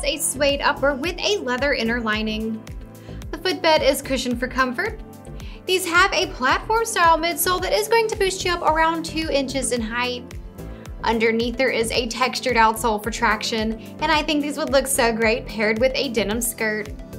a suede upper with a leather inner lining. The footbed is cushioned for comfort. These have a platform style midsole that is going to boost you up around 2 inches in height. Underneath there is a textured outsole for traction, and I think these would look so great paired with a denim skirt.